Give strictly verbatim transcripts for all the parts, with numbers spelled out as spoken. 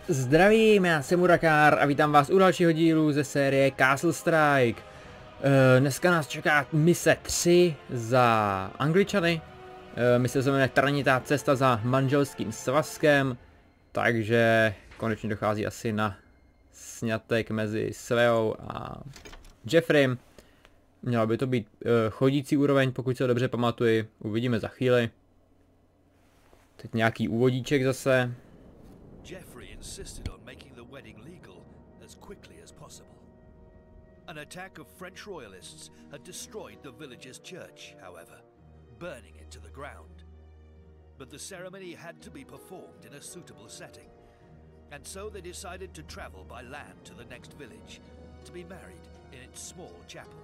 Zdravím, já jsem Urakar a vítám vás u dalšího dílu ze série Castle Strike. E, dneska nás čeká mise tři za Angličany. E, mise se jmenuje Trnitá cesta za manželským svazkem. Takže konečně dochází asi na sňatek mezi Sveou a Jeffreym. Mělo by to být e, chodící úroveň, pokud se dobře pamatuji. Uvidíme za chvíli. Teď nějaký úvodíček zase. Jeffrey insisted on making the wedding legal as quickly as possible. An attack of French royalists had destroyed the village's church, however, burning it to the ground. But the ceremony had to be performed in a suitable setting, and so they decided to travel by land to the next village to be married in its small chapel.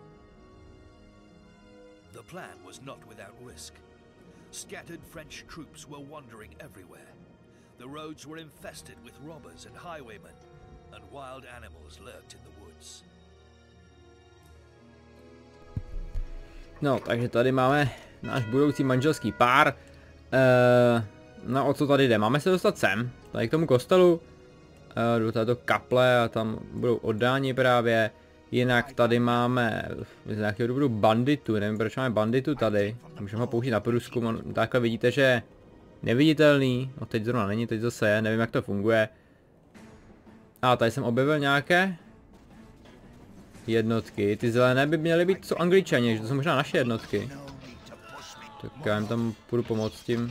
The plan was not without risk. Scattered French troops were wandering everywhere. The roads were infested with robbers and highwaymen, and wild animals lurked in the woods. No, takže tady máme náš budoucí manželský pár. E, no o co tady jde? Máme se dostat sem, tady k tomu kostelu, e, do této kaple a tam budou oddáni právě. Jinak tady máme z nějakého důvodu banditu, nevím proč máme banditu tady. Můžeme ho použít na průzkum, takhle vidíte, že je neviditelný. No teď zrovna není, teď zase je, nevím jak to funguje. A tady jsem objevil nějaké jednotky, ty zelené by měly být co Angličani, že to jsou možná naše jednotky. Tak já jim tam půjdu pomoct tím.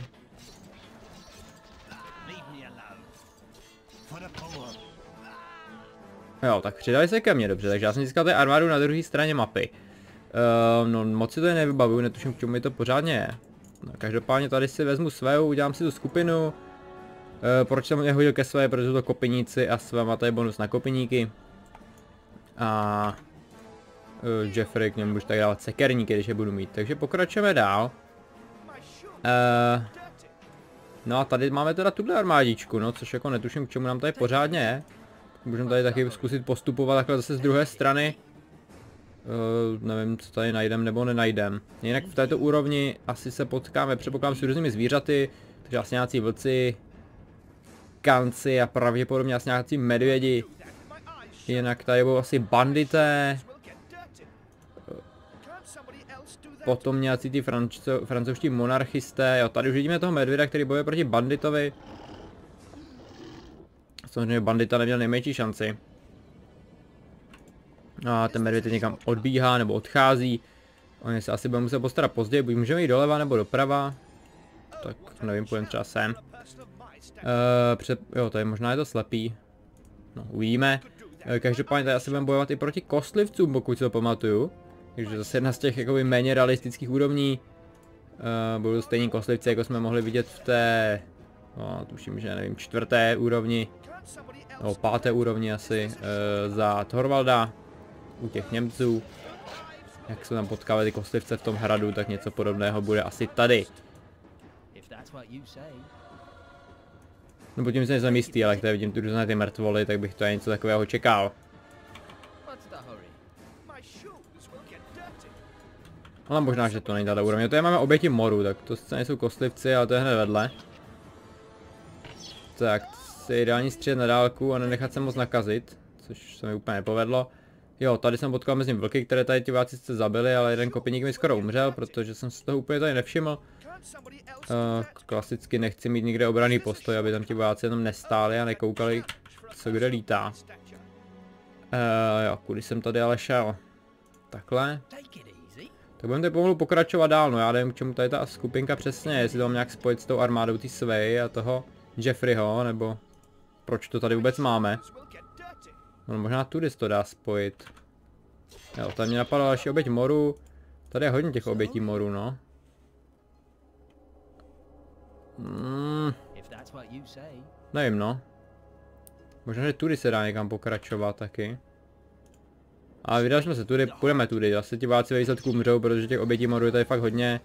Jo, tak přidali se ke mně, dobře, takže já jsem získal tady armádu na druhé straně mapy. Uh, no moc si to nevybavuju, netuším k čemu mi to pořádně je. No, každopádně tady si vezmu Sveu, udělám si tu skupinu. Uh, proč jsem je hodil ke své, protože jsou to kopiníci a Svea má tady bonus na kopiníky. A uh, Jeffrey k němu už tak dávat sekerníky, když je budu mít, takže pokračujeme dál. Uh, no a tady máme teda tuhle armádičku, no, což jako netuším k čemu nám tady pořádně je. Můžeme tady taky zkusit postupovat takhle zase z druhé strany. Uh, nevím, co tady najdem nebo nenajdem. Jinak v této úrovni asi se potkáme, předpokládám, s různými zvířaty, takže asi nějací vlci, kanci a pravděpodobně asi nějací medvědi. Jinak tady budou asi bandité. Potom nějací ty franco francouzští monarchisté. Jo, tady už vidíme toho medvěda, který bojuje proti banditovi. Samozřejmě bandita neměl nejmenší šanci. A ten medvěd někam odbíhá nebo odchází. Oni se asi budou muset postarat později, buď můžeme jít doleva nebo doprava. Tak nevím, půjdeme třeba sem. Uh, před, jo, tady možná je to slepý. No, uvidíme. Uh, každopádně tady asi budeme bojovat i proti kostlivcům, pokud si to pamatuju. Takže zase jedna z těch jakoby méně realistických úrovní. Uh, budou stejní kostlivci, jako jsme mohli vidět v té... No, tuším, že nevím, čtvrté úrovni. No, páté úrovni asi. Uh, za Thorvalda. U těch Němců. Jak se tam potkávají ty kostlivce v tom hradu, tak něco podobného bude asi tady. No tím se nejsem jistý, ale jak tady vidím tu různé ty mrtvoly, tak bych to něco takového čekal. Ale možná, že to není tato úroveň. Tady máme oběti moru, tak to sice nejsou kostlivci, ale to je hned vedle. Tak, si ideální střílet na dálku a nenechat se moc nakazit, což se mi úplně nepovedlo. Jo, tady jsem potkal mezi vlky, které tady ti váci sice zabili, ale jeden kopiník mi skoro umřel, protože jsem se toho úplně tady nevšiml. Uh, klasicky nechci mít nikde obranný postoj, aby tam ti váci jenom nestáli a nekoukali, co kde lítá. Uh, jo, kudy jsem tady ale šel. Takhle. Tak budeme tady pomalu pokračovat dál, no já nevím, k čemu tady ta skupinka přesně je, jestli to mám nějak spojit s tou armádou té Svey a toho Jeffreyho, nebo proč to tady vůbec máme. No možná tudy to dá spojit. Jo, tady mě napadla další oběť moru. Tady je hodně těch obětí moru, no. Hmm. Nevím, no. Možná, že tudy se dá někam pokračovat taky. Ale vydali jsme se tudy, půjdeme tudy. Zase ti váci ve výsledku umřou, protože těch obětí moru je tady fakt hodně.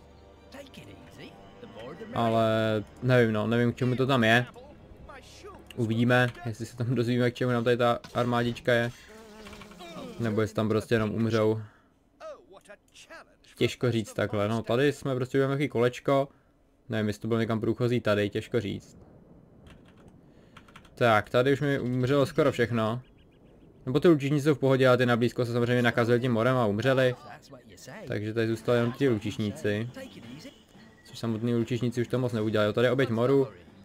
Ale nevím, no, nevím, k čemu to tam je. Uvidíme, jestli se tam dozvíme, k čemu nám tady ta armádička je. Nebo jestli tam prostě jenom umřou. Těžko říct takhle, no tady jsme prostě udělali nějaký kolečko. Nevím, jestli to bylo někam průchozí tady, těžko říct. Tak, tady už mi umřelo skoro všechno. Nebo ty lučišníci jsou v pohodě, ale ty na blízko se samozřejmě nakazili tím morem a umřeli. Takže tady zůstali jenom ti lučišníci. Což samotný lučišníci už to moc neudělali. Tady je oběť moru.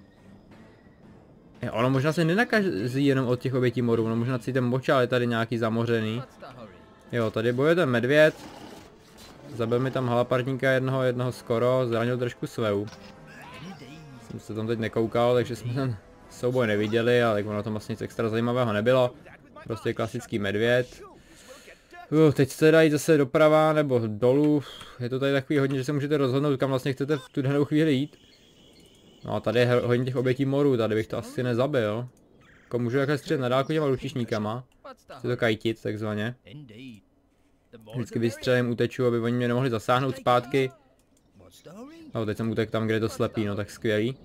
Je, ono možná se nenakazí jenom od těch obětí moru, ono možná cítem moča, ale tady nějaký zamořený. Jo, tady bojuje ten medvěd. Zabil mi tam halapartníka jednoho, jednoho skoro, zranil trošku sveu. Jsem se tam teď nekoukal, takže jsme ten souboj neviděli, ale ono tam vlastně nic extra zajímavého nebylo. Prostě klasický medvěd. Uh, teď se dají zase doprava nebo dolů. Je to tady takový hodně, že se můžete rozhodnout, kam vlastně chcete v tu danou chvíli jít. No a tady je hodně těch obětí moru, tady bych to asi nezabil. Jako můžu jakhle střílet na dálku těma lučišníkama. Si to kajtit takzvaně. Vždycky vystřelím, uteču, aby oni mě nemohli zasáhnout zpátky. No teď jsem utek tam, kde je to slepý, no tak skvělý.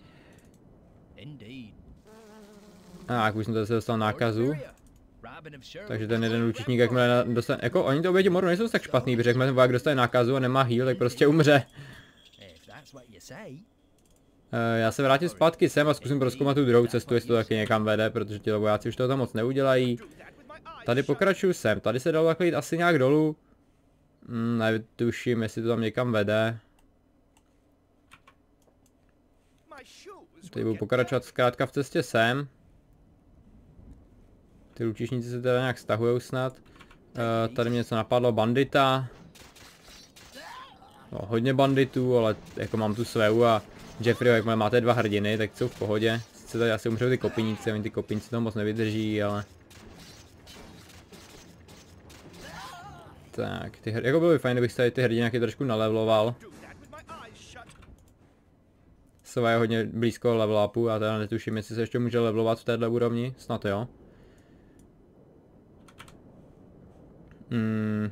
A jak už jsem tady se dostal nákazu. Takže ten jeden lučišník, jakmile dostane, jako oni to oběti moru nejsou tak špatný, protože jakmile ten voják dostane nákazu a nemá heal, tak prostě umře. Uh, já se vrátím zpátky sem a zkusím prozkoumat tu druhou cestu, jestli to taky někam vede, protože ti vojáci už toho tam moc neudělají. Tady pokračuju sem, tady se dalo takhle jít asi nějak dolů. Hmm, netuším, jestli to tam někam vede. Tady budu pokračovat zkrátka v cestě sem. Ty lučišníci se teda nějak stahujou snad. Uh, tady mě něco napadlo, bandita. No, hodně banditů, ale jako mám tu sveu a Jeffrey, jakmile máte dva hrdiny, tak jsou v pohodě. Sice tady asi umřou ty kopiníci, oni ty kopiníci to moc nevydrží, ale... Tak, ty hrdiny, jako bylo by fajn, kdybych tady ty hrdiny nějaký trošku nalevloval. Sova je hodně blízko level upu, a teda netuším, jestli se ještě může levelovat v této úrovni, snad jo. Hmm.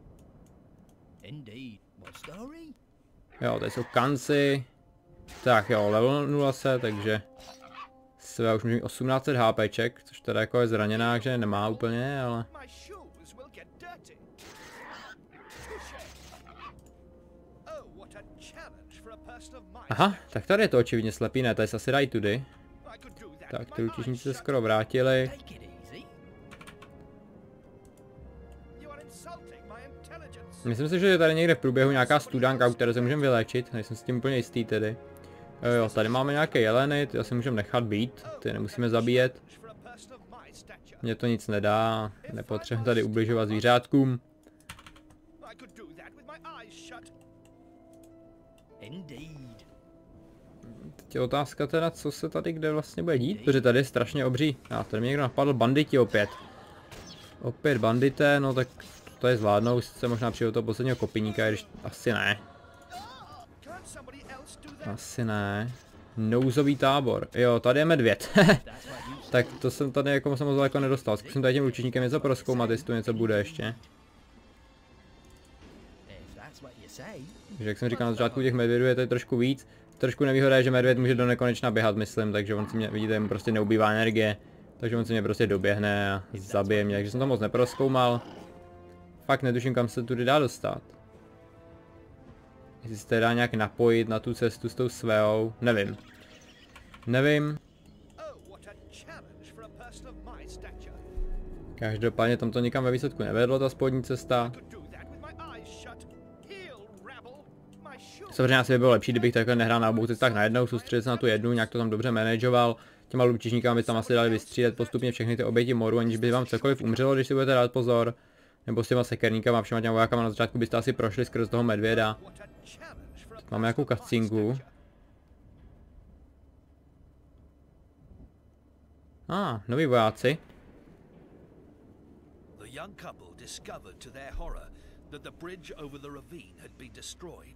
Jo, tady jsou kanci. Tak jo, level nula se, takže Své už může mít osmnáct set HPček, což teda jako je zraněná, takže nemá úplně, ale... Aha, tak tady je to očividně slepý, ne, tady se asi dají tudy. Tak, ty lučišníci se skoro vrátili. Myslím si, že je tady někde v průběhu nějaká studánka, u které se můžeme vyléčit, nejsem s tím úplně jistý tedy. Jo, jo, tady máme nějaké jeleny, ty asi můžeme nechat být, ty nemusíme zabíjet. Mně to nic nedá, nepotřebujeme tady ubližovat zvířátkům. Teď je otázka teda, co se tady kde vlastně bude dít, protože tady je strašně obří. A tady mě někdo napadl, banditi opět. Opět bandité, no tak to je zvládnou, se možná přijde do toho posledního kopiníka, když asi ne. Asi ne. Nouzový tábor. Jo, tady je medvěd. Tak to jsem tady jako moc daleko nedostal. Zkusím tady tím lučišníkem něco prozkoumat, jestli tu něco bude ještě. Takže jak jsem říkal na začátku, těch medvědů je tady trošku víc. Trošku nevýhoda je, že medvěd může do nekonečna běhat, myslím, takže on si mě, vidíte, mu prostě neubývá energie. Takže on si mě prostě doběhne a zabije mě, takže jsem to moc neprozkoumal. Fakt netuším, kam se tudy dá dostat. Jestli se tady dá nějak napojit na tu cestu s tou sveou, nevím. Nevím. Každopádně tam to nikam ve výsledku nevedlo, ta spodní cesta. Samozřejmě asi by bylo lepší, kdybych takhle nehrál na obou cestách najednou, soustředit se na tu jednu, nějak to tam dobře manageoval. Těma lučišníkama by tam asi dali vystřílet postupně všechny ty oběti moru, aniž by vám cokoliv umřelo, když si budete dát pozor. Nebo s těma sekerníkama, všema těma vojákama na začátku byste asi prošli skrz toho medvěda. Teď máme nějakou cutscenku. Ah, noví vojáci. The young couple discovered to their horror that the bridge over the ravine had been destroyed.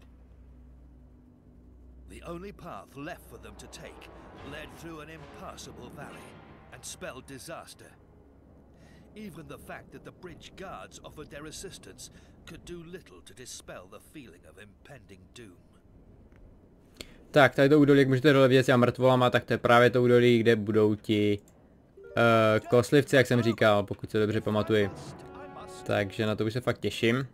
The only path left for them to take led through an impassable valley and spelled disaster. Even the fact that the bridge guards offered their assistance could do little to dispel the feeling of impending doom. Tak, tady to údolí, jak můžete dole vidět s těma mrtvolama, tak to je právě to údolí, kde budou ti uh, koslivci, jak jsem říkal, pokud se dobře pamatuji. Takže na to už se fakt těším.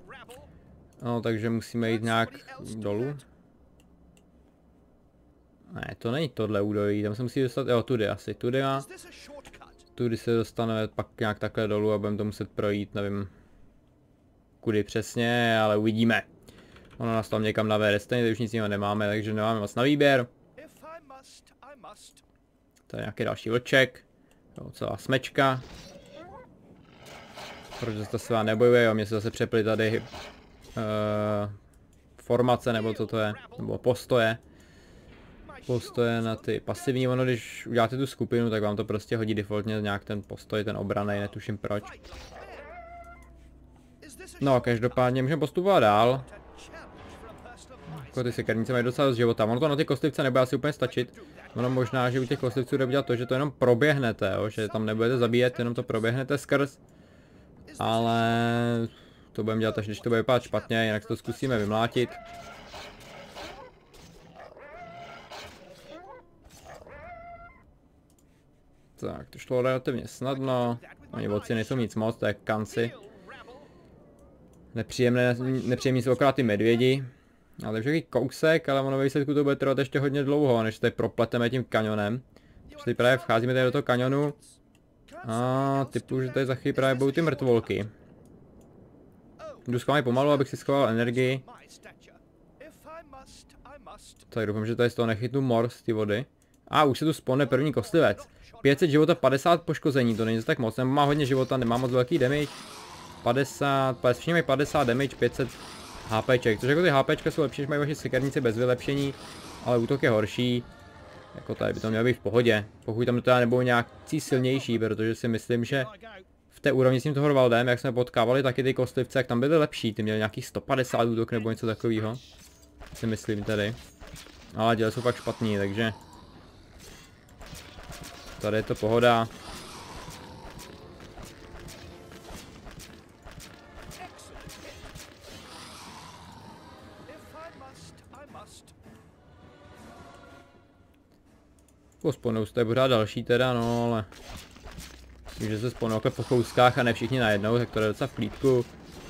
No, takže musíme jít nějak dolů. Ne, to není tohle údolí, tam se musí dostat, jo, tudy asi, tudy a tudy se dostaneme pak nějak takhle dolů a budeme to muset projít, nevím kudy přesně, ale uvidíme. Ono nás tam někam navede, stejně už nic jiného nemáme, takže nemáme moc na výběr. Tady je nějaký další vlček, jo, celá smečka. Protože to se vám nebojuje, jo, mě se zase přeply tady uh, formace, nebo co to je, nebo postoje. Postoje na ty pasivní, ono když uděláte tu skupinu, tak vám to prostě hodí defaultně nějak ten postoj, ten obranej, netuším proč. No, každopádně můžeme postupovat dál. Jako ty sekernice mají docela dost života, ono to na ty kostlivce nebude asi úplně stačit. Ono možná, že u těch kostlivců jde udělat to, že to jenom proběhnete, jo? Že tam nebudete zabíjet, jenom to proběhnete skrz. Ale to budeme dělat až když to bude vypadat špatně, jinak to zkusíme vymlátit. Tak, to šlo relativně snadno. Oni vodci nejsou nic moc, to je kanci. Nepříjemné, nepříjemní jsou akorát ty medvědi. Ale to je kousek, ale ono ve výsledku to bude trvat ještě hodně dlouho, než tady propleteme tím kanionem. Když tady právě vcházíme tady do toho kanionu. A typu, že tady za chvíli právě budou ty mrtvolky. Jdu zkoumat pomalu, abych si schoval energii. Tak doufám, že tady z toho nechytnu mor z ty vody. A už se tu spawne první kostlivec. pět set života, padesát poškození, to není tak moc, nebo má hodně života, nemá moc velký damage. padesát, všichni mají padesát damage, pět set HPček, což jako ty HPčka jsou lepší, než mají vaši sekerníci bez vylepšení, ale útok je horší. Jako tady by to mělo být v pohodě, pokud tam teda nebudou nějaký silnější, protože si myslím, že v té úrovni s tím toho Rvaldem, jak jsme potkávali taky ty kostlivce, jak tam byly lepší, ty měli nějakých sto padesát útok nebo něco takového. Si myslím tady. Ale děle jsou fakt špatný, takže tady je to pohoda. Spawnou se tady pořád další teda, no ale když se spawnou takhle po kouskách a ne všichni najednou, tak to je docela v klídku.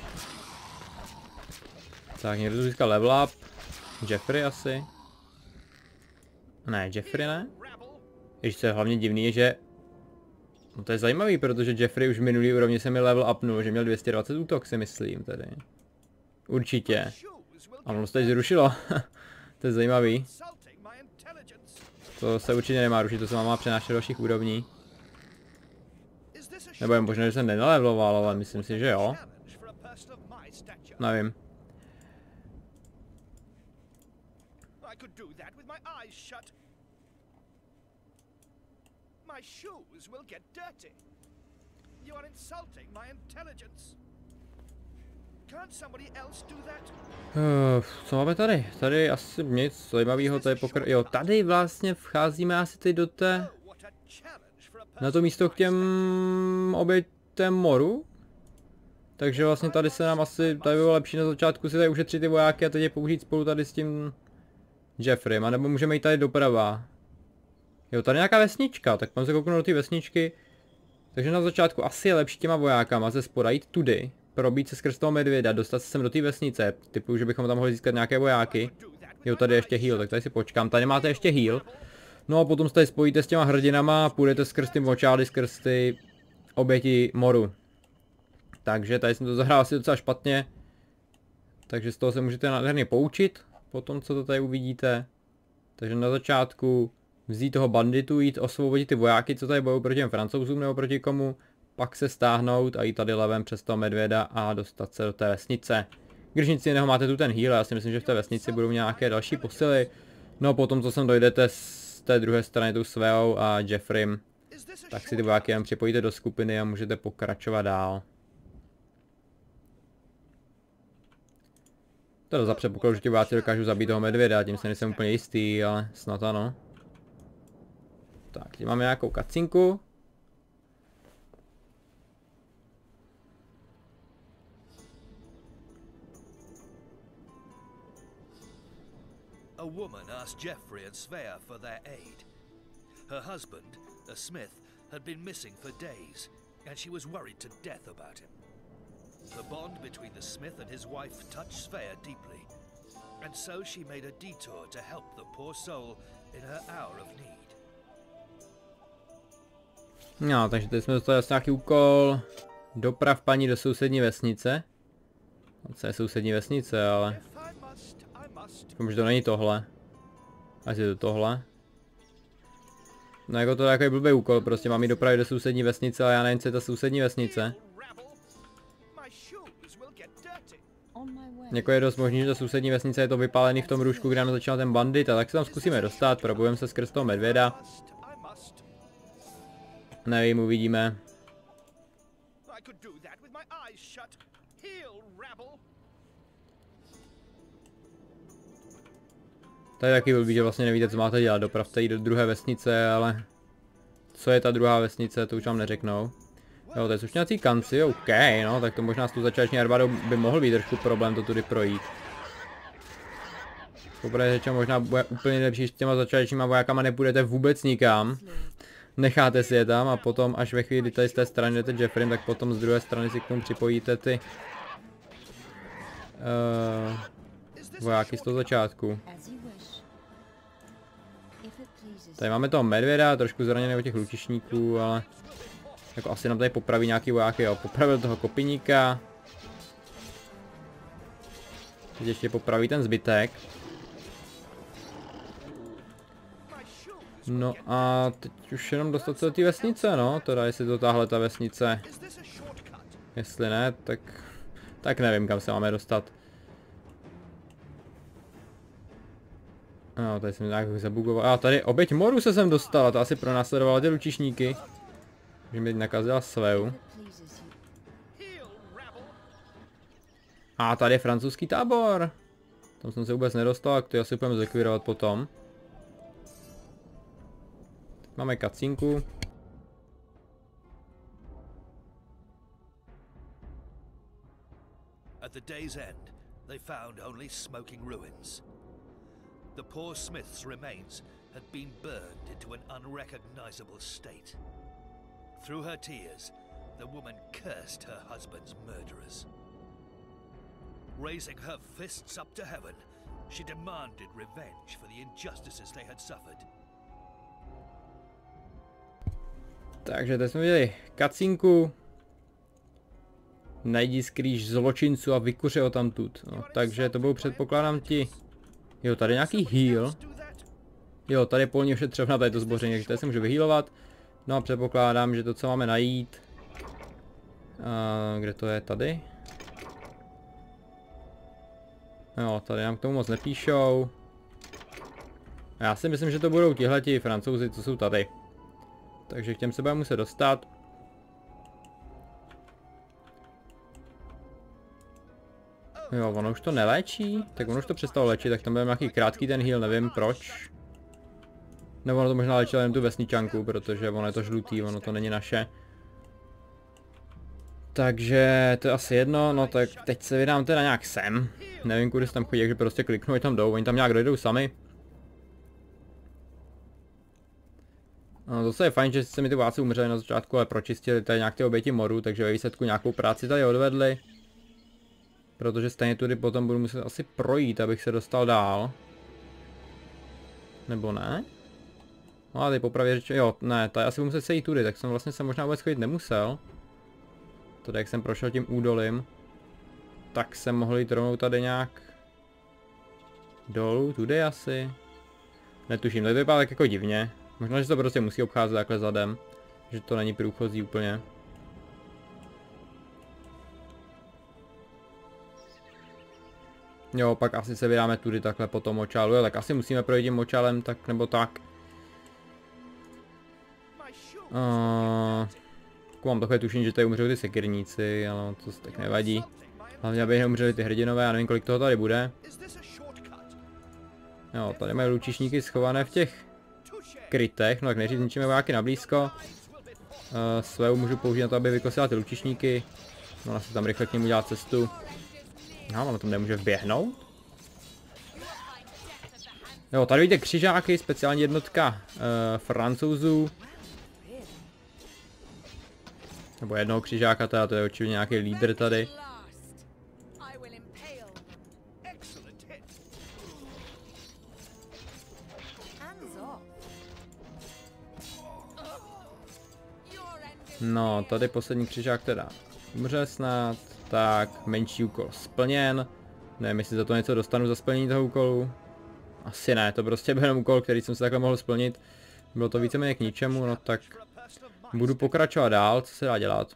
Tak někdo tu získal level up. Jeffrey asi. Ne, Jeffrey ne. Ještě co je hlavně divný je, že no to je zajímavý, protože Jeffrey už v minulý úrovni se mi level upnul, že měl dvě stě dvacet útok, si myslím tedy. Určitě. A ono se tady zrušilo. To je zajímavý. To se určitě nemá rušit, to se má přenášet do dalších úrovní. Nebo je možná, že jsem nenalevloval, ale myslím si, že jo. Nevím. Uh, co máme tady? Tady asi nic zajímavého, to je pokr... Jo, tady vlastně vcházíme asi teď do té... Na to místo k těm obětem moru. Takže vlastně tady se nám asi, tady by bylo lepší na začátku si tady ušetřit ty vojáky a teď je použít spolu tady s tím Jeffrem, anebo můžeme jít tady doprava. Jo, tady je nějaká vesnička, tak mám se kouknout do té vesničky. Takže na začátku asi je lepší těma vojákama ze spoda jít tudy, probít se skrz toho medvěda, dostat se sem do té vesnice, typu, že bychom tam mohli získat nějaké vojáky. Jo, tady je ještě heal, tak tady si počkám, tady máte ještě heal. No a potom se tady spojíte s těma hrdinama a půjdete skrz ty močály, skrz ty oběti moru. Takže tady jsem to zahrál asi docela špatně. Takže z toho se můžete nádherně poučit, po tom, co to tady uvidíte. Takže na začátku vzít toho banditu, jít osvobodit ty vojáky, co tady bojují proti těm Francouzům nebo proti komu. Pak se stáhnout a jít tady levem přes toho medvěda a dostat se do té vesnice. Když nic jiného máte tu ten heal, já si myslím, že v té vesnici budou nějaké další posily. No potom, co sem dojdete z té druhé strany tu Sveou a Jeffrem, tak si ty vojáky jen připojíte do skupiny a můžete pokračovat dál. To za předpokladu, že ti vojáci dokážou zabít toho medvěda, tím se nejsem úplně jistý, ale snad ano. Tak, tady máme nějakou kacinku. A woman asked Jeffrey and Svea for their aid. Her husband, a smith, had been missing for days, and she was worried to death about him. The bond between the smith and his wife touched Svea deeply, and so she made a detour to help the poor soul in her hour of need. No, takže teď jsme dostali asi nějaký úkol. Doprav paní do sousední vesnice. Co je sousední vesnice, ale... Že to není tohle. Asi je to tohle. No jako to je takový blbý úkol, prostě mám jít dopravit do sousední vesnice, ale já nevím, co je ta sousední vesnice. Jako je dost možný, že ta sousední vesnice je to vypálený v tom růžku, kde nám začal ten bandit, a tak se tam zkusíme dostat, probujeme se skrz toho medvěda. Nevím, uvidíme. To je taky blbý, že vlastně nevíte, co máte dělat, dopravte jít do druhé vesnice, ale... Co je ta druhá vesnice, to už vám neřeknou. Jo, to je slušňací kanci, OK, no, tak to možná s tou začáteční armádou by mohl být trošku problém to tudy projít. Popravdě řečeno, možná bude úplně lepší, že s těma začátečníma vojákama nepůjdete vůbec nikam. Necháte si je tam a potom, až ve chvíli, kdy tady z té strany jdete Jeffrem, tak potom z druhé strany si k tomu připojíte ty... Uh, vojáky z toho začátku. Tady máme toho medvěda, trošku zraněného těch lučišníků, ale... Jako asi nám tady popraví nějaký vojáky, jo. Popravil toho kopiníka. Teď ještě popraví ten zbytek. No a teď už jenom dostat se do té vesnice, no. Teda jestli to tahle ta vesnice. Jestli ne, tak... Tak nevím, kam se máme dostat. No, tady jsem nějak zabugoval. A tady oběť moru se sem dostala, to asi pronásledovala ty lučišníky. Že mi teď nakazila sveu. A tady je francouzský tábor. Tam jsem se vůbec nedostal, tak to asi budeme zlikvidovat potom. Teď máme kacínku. At the day's end, they found only smoking ruins. The poor smith's remains had been burned into an unrecognizable state. Through her tears, the woman cursed her husband's murderers. Raising her fists up to heaven, she demanded revenge for the injustices they had suffered. Takže teď jsme viděli kacínku. Najdi skrýž zločinců a vykuře ho tamtud. No, takže to budou, předpokládám, ti... Jo, tady nějaký heal. Jo, tady je polní ošetřovna, tady to zboření, takže tady se můžu vyhealovat. No a předpokládám, že to, co máme najít... Uh, kde to je? Tady? Jo, tady nám k tomu moc nepíšou. A já si myslím, že to budou tihleti Francouzi, co jsou tady. Takže k těm se budeme muset dostat. Jo, ono už to neléčí? Tak ono už to přestalo léčit, tak tam bude nějaký krátký ten heal, nevím proč. Nebo ono to možná léčilo jen tu vesničanku, protože ono je to žlutý, ono to není naše. Takže to je asi jedno, no tak teď se vydám teda nějak sem. Nevím, kudy se tam chodí, takže prostě kliknu, ať tam jdou, oni tam nějak dojdou sami. No zase je fajn, že se mi ty vojáci umřeli na začátku, ale pročistili tady nějak ty oběti moru, takže ve výsledku nějakou práci tady odvedli. Protože stejně tudy potom budu muset asi projít, abych se dostal dál. Nebo ne? No a tady popravě řečeno, jo, ne, tady asi budu muset sejít tudy, tak jsem vlastně se možná vůbec chodit nemusel. Tady jak jsem prošel tím údolím, tak jsem mohl jít rovnou tady nějak dolů, tudy asi. Netuším, tady to vypadá tak jako divně. Možná, že to prostě musí obcházet takhle zadem, že to není průchozí úplně. Jo, pak asi se vydáme tudy takhle po tom močálu, jo, tak asi musíme projít tím močálem, tak nebo tak. Uh, mám takové tušení, že tady umřou ty sekirníci, ale to se tak nevadí. Hlavně aby neumřeli ty hrdinové, já nevím, kolik toho tady bude. Jo, tady mají lučišníky schované v těch krytech, no tak nejdřív zničíme vojáky na blízko. Uh, svou můžu použít na to, aby vykosila ty lučišníky. Ona se tam rychle k němu dělá cestu. No, ona tam nemůže vběhnout. Jo, tady vidíte křižáky, speciální jednotka uh, Francouzů. Nebo jednoho křižáka, teda to je určitě nějaký lídr tady. No, tady poslední křižák teda umře snad, tak menší úkol splněn. Nevím, jestli za to něco dostanu za splnění toho úkolu. Asi ne, to prostě byl jenom úkol, který jsem se takhle mohl splnit. Bylo to víceméně k ničemu, no tak budu pokračovat dál, co se dá dělat.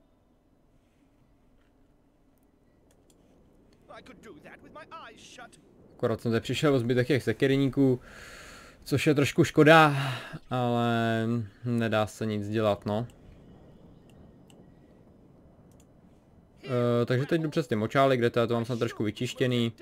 Akorát jsem se přišel o zbytek těch sekerníků, což je trošku škoda, ale nedá se nic dělat, no. Uh, takže teď jdu přes ty močály, kde to mám snad trošku vyčištěný.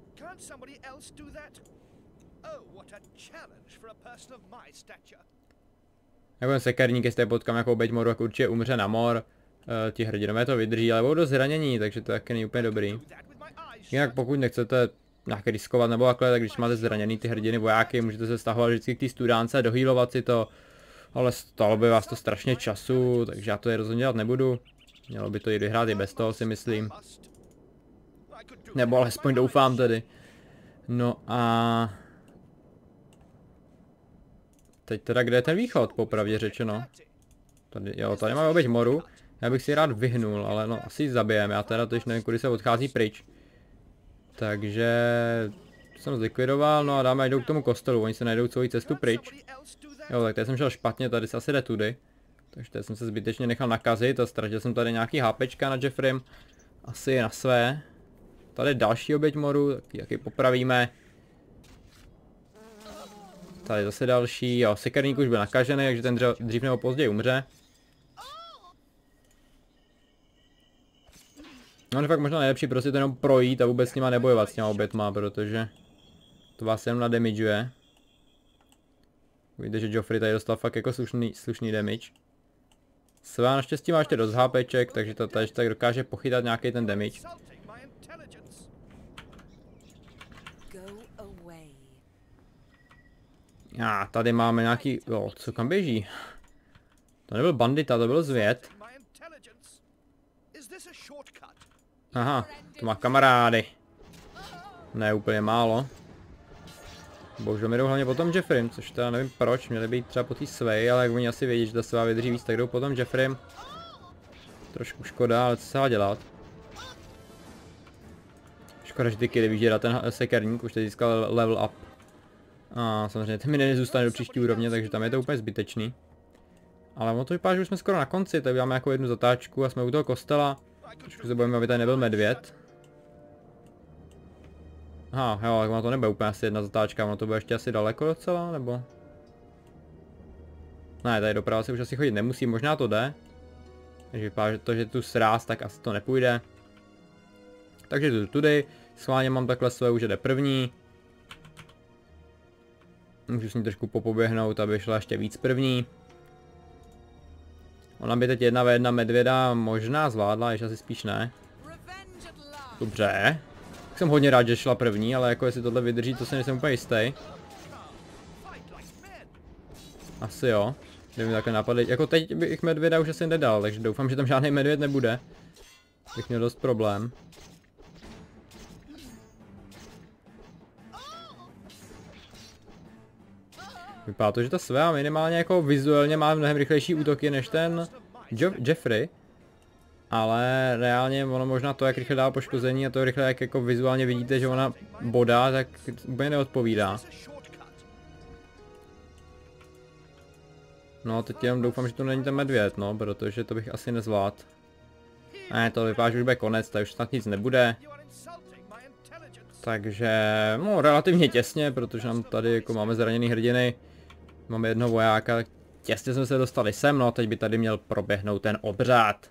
Jako ten sekerník, jestli je potkám jako oběť moru, jak určitě umře na mor. Uh, ti hrdinové to vydrží, ale budou dost zranění, takže to taky není úplně dobrý. Jinak pokud nechcete nějak riskovat nebo takhle, tak když máte zraněný ty hrdiny vojáky, můžete se stahovat vždycky k té studánce, dohýlovat si to. Ale stalo by vás to strašně času, takže já to je rozhodně dělat nebudu. Mělo by to jít vyhrát i bez toho, si myslím. Nebo alespoň doufám tedy. No a... teď teda kde je ten východ, popravdě řečeno. Tady, jo, tady máme oběť moru. Já bych si rád vyhnul, ale no asi ji zabijem. Já teda totiž nevím, kudy se odchází pryč. Takže... jsem zlikvidoval, no a dáme jdou k tomu kostelu. Oni se najdou celou cestu pryč. Jo, tak tady jsem šel špatně, tady se asi jde tudy. Takže tady jsem se zbytečně nechal nakazit a ztratil jsem tady nějaký HPčka na Jeffrem. Asi na své. Tady další oběť moru, taky, taky popravíme. Tady zase další, jo, sekerník už byl nakažený, takže ten dřív, dřív nebo později umře. No je fakt možná nejlepší prostě to jenom projít a vůbec s nima nebojovat s těma obětma, protože to vás jenom nadamageuje. Vidíte, že Joffrey tady dostal fakt jako slušný, slušný damage. Svá naštěstí má ještě dost HPček, takže to tady tak dokáže pochytat nějaký ten damage. A ah, tady máme nějaký, jo, co kam běží? To nebyl bandita, to byl zvěd. Aha, to má kamarády. Ne, úplně málo. Bohužel mi jdou hlavně potom Jeffrem, což teda nevím proč, měli být třeba po té své, ale jak oni asi vědí, že ta svá vydrží víc, tak jdou potom Jeffrem. Trošku škoda, ale co se dá dělat? Škoda, že ty kedy vyžírá ten sekerník, už teď získal level up. A samozřejmě ten mi nezůstane do příští úrovně, takže tam je to úplně zbytečný. Ale ono to vypadá, že už jsme skoro na konci, tak uděláme jako jednu zatáčku a jsme u toho kostela. Trošku se bojíme, aby tady nebyl medvěd. Aha, jo, tak ono to nebude úplně asi jedna zatáčka, ono to bude ještě asi daleko docela, nebo? Ne, tady doprava se už asi chodit nemusí, možná to jde. Takže vypadá, že to, že tu sráz, tak asi to nepůjde. Takže jdu tudy, schválně mám takhle své, už jde první. Můžu s ní trošku popoběhnout, aby šla ještě víc první. Ona by teď jedna ve jedna medvěda možná zvládla, ještě asi spíš ne. Dobře. Jsem hodně rád, že šla první, ale jako jestli tohle vydrží, to se nejsem úplně jistý. Asi jo. Kdyby mi takhle napadli. Jako teď bych medvěda už asi nedal, takže doufám, že tam žádný medvěd nebude. Bych měl dost problém. Vypadá to, že ta svá minimálně jako vizuálně má mnohem rychlejší útoky než ten jo Jeffrey. Ale reálně ono možná to, jak rychle dá poškození a to rychle, jak jako vizuálně vidíte, že ona bodá, tak úplně neodpovídá. No teď jenom doufám, že to není ten medvěd, no, protože to bych asi nezvládl. Ne, to vypadá, že už bude konec, tady už snad nic nebude. Takže, no relativně těsně, protože nám tady jako máme zraněný hrdiny. Máme jednoho vojáka, těsně jsme se dostali sem, no a teď by tady měl proběhnout ten obřad.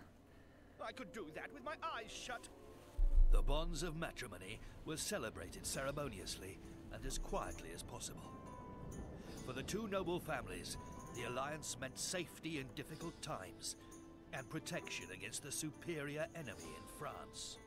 The bonds of matrimony were celebrated ceremoniously and as quietly as possible. For the two noble families, the alliance meant safety in difficult times and protection against the superior enemy in France.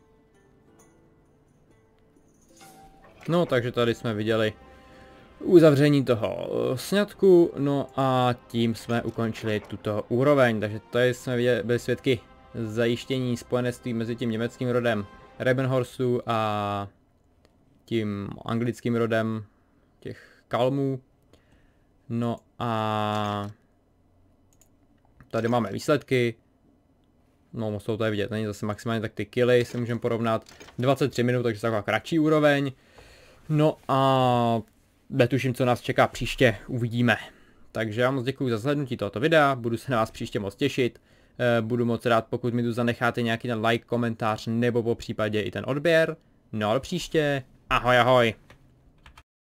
No, takže tady jsme viděli uzavření toho sňatku, no a tím jsme ukončili tuto úroveň, takže tady jsme viděli, byli svědky zajištění spojenectví mezi tím německým rodem Rebenhorstů a tím anglickým rodem těch Kalmů. No a tady máme výsledky. No, moc to tady vidět, není zase maximálně tak ty killy, si můžeme porovnat. dvacet tři minut, takže taková kratší úroveň. No a netuším, co nás čeká příště, uvidíme. Takže já moc děkuji za zhlédnutí tohoto videa, budu se na vás příště moc těšit. Budu moc rád, pokud mi tu zanecháte nějaký ten like, komentář nebo po případě i ten odběr. No ale příště, ahoj ahoj.